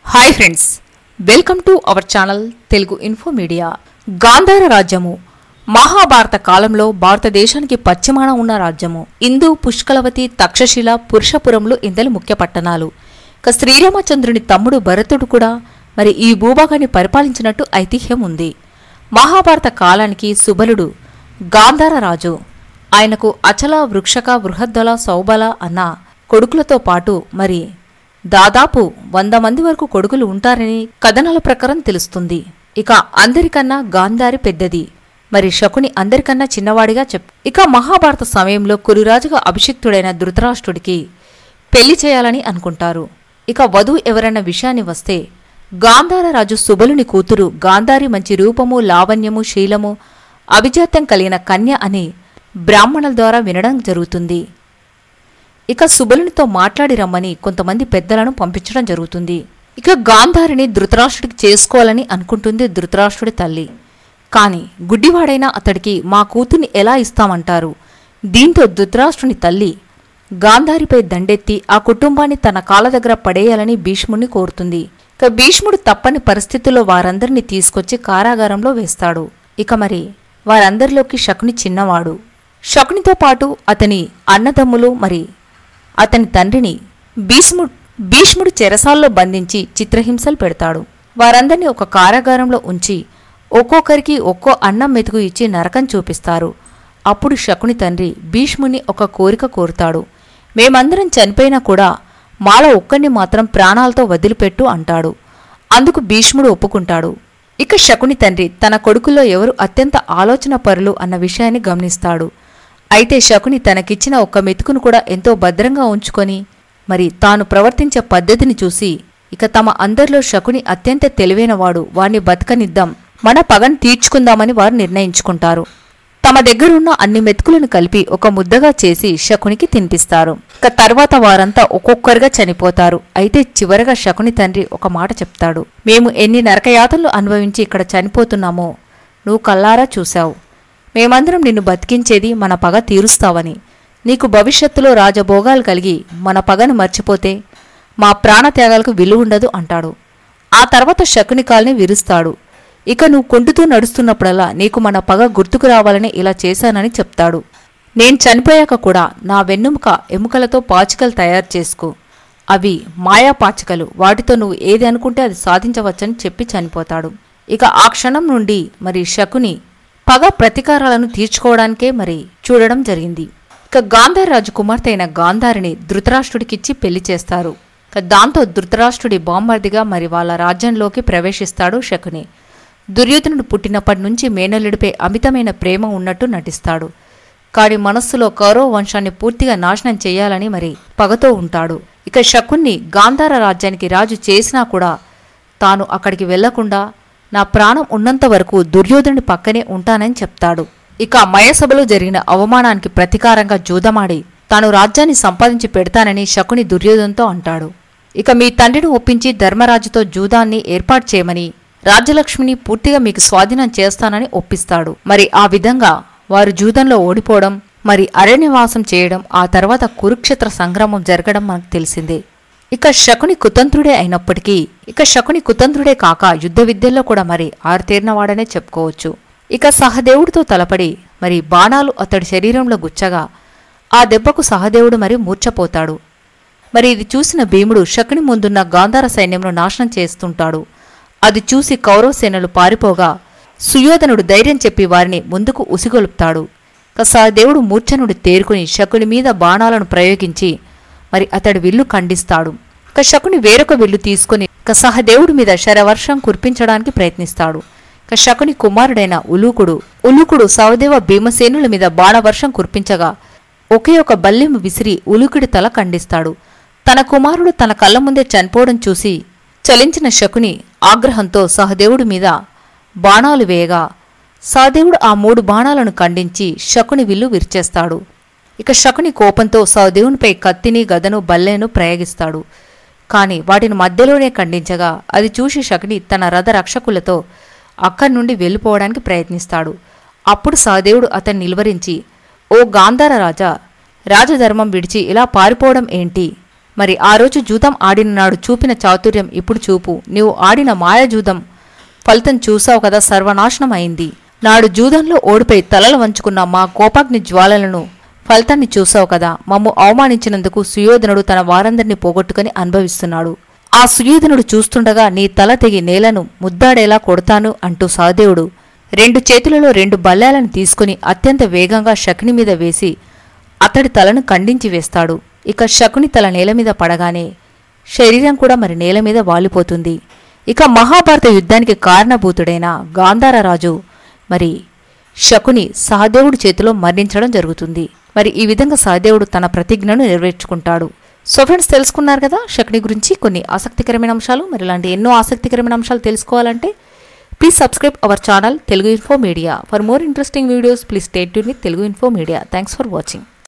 Hi friends, welcome to our channel Telugu info media. Gandhara రాజ్యము మహాభారత కాలంలో భారతదేశానికి పశ్చిమాన ఉన్న రాజ్యము. ఇందు, పుష్కలవతి, తక్షశిల, పురుషపురములు ఇందలి ముఖ్య పట్టణాలు. ఇక శ్రీరామచంద్రుని తమ్ముడు భరతుడు కూడా మరి ఈ భూభాగాన్ని పరిపాలించినట్టు ఐతిహ్యం ఉంది. మహాభారత కాలానికి సుబలుడు గాంధార రాజు. ఆయనకు అచల, వృక్షక, బృహద్దల, సౌబల అన్న కొడుకులతో పాటు మరి దాదాపు 100 మంది వరకు కొడుకులు ఉంటారని కథనాల ప్రకారం తెలుస్తుంది. ఇక అందరికన్నా గాంధారి పెద్దది, మరి శకుని అందరికన్నా చిన్నవాడిగా ఇక మహాభారత సమయంలో కురురాజుగా అభిషిక్తుడైన ధృతరాష్ట్రుడికి పెళ్లి చేయాలని అనుకుంటారు. ఇక వధువు ఎవరన్న విషయాన్ని వస్తే గాంధార రాజు సుబలుని కూతురు గాంధారి మంచి రూపము, లావణ్యము, శీలము, అభిజాత్యం కలిగిన కన్య అని బ్రాహ్మణుల ద్వారా వినడం జరుగుతుంది. ఇక సుబలునితో మాట్లాడి రమ్మని కొంతమంది పెద్దలను పంపించడం జరుగుతుంది. ఇక గాంధారిని ధృతరాష్ట్రుడికి చేసుకోవాలని అనుకుంటుంది ధృతరాష్ట్రుడి తల్లి. కాని గుడ్డివాడైన అతడికి మా కూతుర్ని ఎలా ఇస్తామంటారు. దీంతో ధృతరాష్ట్రుని తల్లి గాంధారిపై దండెత్తి ఆ కుటుంబాన్ని తన కాళ్ళ దగ్గర పడేయాలని భీష్ముడిని కోరుతుంది. ఇక భీష్ముడు తప్పని పరిస్థితుల్లో వారందరినీ తీసుకొచ్చి కారాగారంలో వేస్తాడు. ఇక మరి వారందరిలోకి శకుని చిన్నవాడు. శకునితో పాటు అతని అన్నదమ్ములు మరి అతని తండ్రిని భీష్ముడు చెరసాల్లో బంధించి చిత్రహింసలు పెడతాడు. వారందరినీ ఒక కారాగారంలో ఉంచి ఒక్కొక్కరికి ఒక్కో అన్నం మెతుకు ఇచ్చి నరకం చూపిస్తారు. అప్పుడు శకుని తండ్రి భీష్ముని ఒక కోరిక కోరుతాడు. మేమందరం చనిపోయినా కూడా మాలో ఒక్కడిని మాత్రం ప్రాణాలతో వదిలిపెట్టు అంటాడు. అందుకు భీష్ముడు ఒప్పుకుంటాడు. ఇక శకుని తండ్రి తన కొడుకుల్లో ఎవరు అత్యంత ఆలోచన పరులు అన్న విషయాన్ని గమనిస్తాడు. అయితే శకుని తనకిచ్చిన ఒక్క మెతుకును కూడా ఎంతో భద్రంగా ఉంచుకొని మరి తాను ప్రవర్తించే పద్ధతిని చూసి ఇక తమ అందరిలో శకుని అత్యంత తెలివైనవాడు, వాణ్ణి బతకనిద్దాం, మన పగను తీర్చుకుందామని వారు నిర్ణయించుకుంటారు. తమ దగ్గరున్న అన్ని మెతుకులను కలిపి ఒక ముద్దగా చేసి శకునికి తినిపిస్తారు. ఇక తర్వాత వారంతా ఒక్కొక్కరుగా చనిపోతారు. అయితే చివరగా శకుని తండ్రి ఒక మాట చెప్తాడు. మేము ఎన్ని నరకయాతనలు అనుభవించి ఇక్కడ చనిపోతున్నామో నువ్వు కల్లారా చూశావు. మేమందరం నిన్ను బతికించేది మన పగ తీరుస్తావని. నీకు భవిష్యత్తులో రాజభోగాలు కలిగి మన పగను మర్చిపోతే మా ప్రాణత్యాగాలకు విలువుండదు అంటాడు. ఆ తర్వాత శకుని కాల్ని విరుస్తాడు. ఇక నువ్వు కొంటుతూ నడుస్తున్నప్పుడల్లా నీకు మన పగ గుర్తుకు రావాలని ఇలా చేశానని చెప్తాడు. నేను చనిపోయాక కూడా నా వెన్నెముక ఎముకలతో పాచికలు తయారు చేసుకో, అవి మాయా పాచికలు, వాటితో నువ్వు ఏది అనుకుంటే అది సాధించవచ్చని చెప్పి చనిపోతాడు. ఇక ఆ క్షణం నుండి మరి శకుని పగ ప్రతీకారాలను తీర్చుకోవడానికే మరి చూడడం జరిగింది. ఇక గాంధార రాజు కుమార్తె అయిన గాంధారిని ధృతరాష్ట్రుడికిచ్చి పెళ్లి చేస్తారు. దాంతో ధృతరాష్ట్రుడి బామ్మర్దిగా మరి వాళ్ళ రాజ్యంలోకి ప్రవేశిస్తాడు శకుని. దుర్యోధనుడు పుట్టినప్పటి నుంచి మేనల్లుడిపై అమితమైన ప్రేమ ఉన్నట్టు నటిస్తాడు. కాడి మనస్సులో కౌరవ వంశాన్ని పూర్తిగా నాశనం చేయాలని మరి పగతో ఉంటాడు. ఇక శకున్ని గాంధార రాజ్యానికి రాజు చేసినా కూడా తాను అక్కడికి వెళ్లకుండా నా ప్రాణం ఉన్నంత వరకు దుర్యోధనుడి పక్కనే ఉంటానని చెప్తాడు. ఇక మయసభలో జరిగిన అవమానానికి ప్రతీకారంగా జూదమాడి తాను రాజ్యాన్ని సంపాదించి పెడతానని శకుని దుర్యోధనుతో అంటాడు. ఇక మీ తండ్రిని ఒప్పించి ధర్మరాజుతో జూదాన్ని ఏర్పాటు చేయమని, రాజ్యలక్ష్మిని పూర్తిగా మీకు స్వాధీనం చేస్తానని ఒప్పిస్తాడు. మరి ఆ విధంగా వారు జూదంలో ఓడిపోవడం, మరి అరణ్యవాసం చేయడం, ఆ తర్వాత కురుక్షేత్ర సంగ్రామం జరగడం మనకు తెలిసిందే. ఇక శకుని కుతంత్రుడే కాక యుద్ధ విద్యల్లో కూడా మరి ఆరితేరినవాడనే చెప్పుకోవచ్చు. ఇక సహదేవుడితో తలపడి మరి బాణాలు అతడి శరీరంలో గుచ్చగా ఆ దెబ్బకు సహదేవుడు మరి మూర్ఛపోతాడు. మరి ఇది చూసిన భీముడు శకుని ముందున్న గాంధార సైన్యంలో నాశనం చేస్తుంటాడు. అది చూసి కౌరవ సేనలు పారిపోగా సుయోధనుడు ధైర్యం చెప్పి వారిని ముందుకు ఉసిగొలుపుతాడు. ఇక సహదేవుడు మూర్ఛనుడు తేరుకుని శకుని మీద బాణాలను ప్రయోగించి మరి అతడి విల్లు ఖండిస్తాడు. ఇక శకుని వేరొక విల్లు తీసుకుని ఇక సహదేవుడి మీద శరవర్షం కురిపించడానికి ప్రయత్నిస్తాడు. ఇక శకుని కుమారుడైన ఉలూకుడు సహదేవ భీమసేనుల మీద బాణవర్షం కురిపించగా ఒకే ఒక బల్లెము విసిరి ఉలూకుడి తల ఖండిస్తాడు. తన కుమారుడు తన కళ్ళ ముందే చనిపోవడం చూసి చలించిన శకుని ఆగ్రహంతో సహదేవుడి మీద బాణాలు వేయగా సహదేవుడు ఆ 3 బాణాలను ఖండించి శకుని విల్లు విరిచేస్తాడు. ఇక శకుని కోపంతో సహదేవునిపై కత్తిని, గదను, బల్లెను ప్రయోగిస్తాడు. కాని వాటిని మధ్యలోనే ఖండించగా అది చూసి శకుని తన రథ రక్షకులతో అక్కడి నుండి వెళ్ళిపోవడానికి ప్రయత్నిస్తాడు. అప్పుడు సహదేవుడు అతన్ని నిలువరించి, ఓ గాంధార రాజా, రాజధర్మం విడిచి ఇలా పారిపోవడం ఏంటి? మరి ఆ రోజు జూదం ఆడిన నాడు చూపిన చాతుర్యం ఇప్పుడు చూపు. నీవు ఆడిన మాయాజూదం ఫలితం చూసావు కదా, సర్వనాశనం అయింది. నాడు జూదంలో ఓడిపోయి తలలు వంచుకున్న మా కోపాగ్ని జ్వాలలను ఫలితాన్ని చూసావు కదా. మమ్ము అవమానించినందుకు సుయోధనుడు తన వారందరినీ పోగొట్టుకుని అనుభవిస్తున్నాడు. ఆ సుయోధనుడు చూస్తుండగా నీ తల తెగి నేలను ముద్దాడేలా కొడతాను అంటూ సహదేవుడు 2 చేతులలో 2 బల్లాలను తీసుకుని అత్యంత వేగంగా శకుని మీద వేసి అతడి తలను ఖండించి వేస్తాడు. ఇక శకుని తల నేల మీద పడగానే శరీరం కూడా మరి నేల మీద వాలిపోతుంది. ఇక మహాభారత యుద్ధానికి కారణభూతుడైన గాంధారరాజు మరి శకుని సహదేవుడి చేతిలో మరణించడం జరుగుతుంది. మరి ఈ విధంగా సహదేవుడు తన ప్రతిజ్ఞను నెరవేర్చుకుంటాడు. సో ఫ్రెండ్స్, తెలుసుకున్నారు కదా శకుని గురించి కొన్ని ఆసక్తికరమైన అంశాలు. మరి ఇలాంటి ఎన్నో ఆసక్తికరమైన అంశాలు తెలుసుకోవాలంటే please subscribe our channel Telugu info media. For more interesting videos please stay tune with Telugu info media. Thanks for watching.